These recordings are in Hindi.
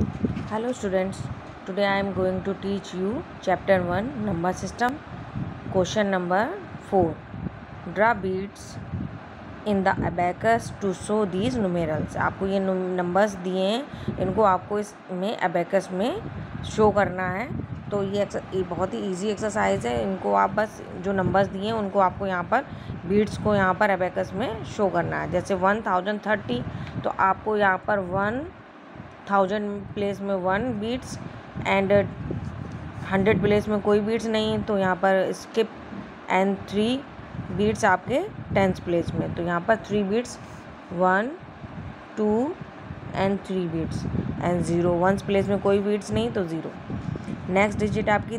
Hello students, today I am going to teach you chapter 1 number system. Question number 4. Draw beads in the abacus to show these numerals. आपको ये नंबर्स दिए हैं, इनको आपको इसमें abacus में शो करना है। तो ये बहुत ही ईजी एक्सरसाइज है। इनको आप बस जो नंबर्स दिए हैं उनको आपको यहाँ पर बीड्स को यहाँ पर abacus में शो करना है। जैसे 1030 तो आपको यहाँ पर 1000 प्लेस में 1 बीट्स एंड 100 प्लेस में कोई बीट्स नहीं, तो यहाँ पर स्किप एंड 3 बीट्स आपके 10th प्लेस में, तो यहाँ पर 3 beats 1 2 and 3 beats and 0 1st place में कोई बीट्स नहीं तो 0। नेक्स्ट डिजिट आपकी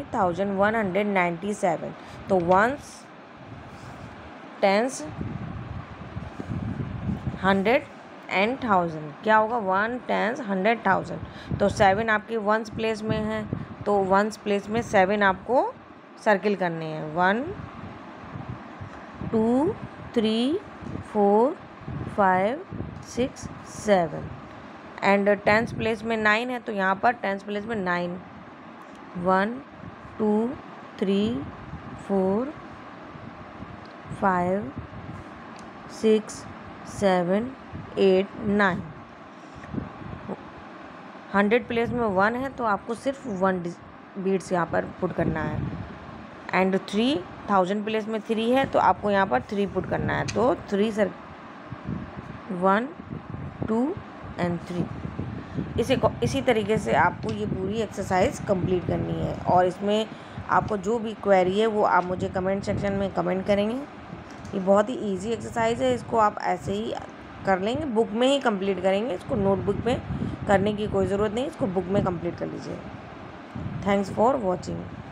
3197, तो 1s 10s 100 एंड 1000 क्या होगा 1 10 100 1000। तो 7 आपके 1st प्लेस में है, तो 1st प्लेस में 7 आपको सर्किल करने हैं। 1 2 3 4 5 6 7 एंड 10th प्लेस में 9 है, तो यहाँ पर 10th प्लेस में 9 1 2 3 4 5 6 7 8 9। 100 प्लेस में 1 है, तो आपको सिर्फ 1 बीट्स यहाँ पर पुट करना है। एंड 3000 प्लेस में 3 है, तो आपको यहाँ पर 3 पुट करना है। तो 3 सर 1 2 एंड 3। इसी तरीके से आपको ये पूरी एक्सरसाइज कंप्लीट करनी है। और इसमें आपको जो भी क्वेरी है वो आप मुझे कमेंट सेक्शन में कमेंट करेंगे। ये बहुत ही इजी एक्सरसाइज है, इसको आप ऐसे ही कर लेंगे, बुक में ही कंप्लीट करेंगे। इसको नोटबुक में करने की कोई ज़रूरत नहीं, इसको बुक में कंप्लीट कर लीजिए। Thanks for watching.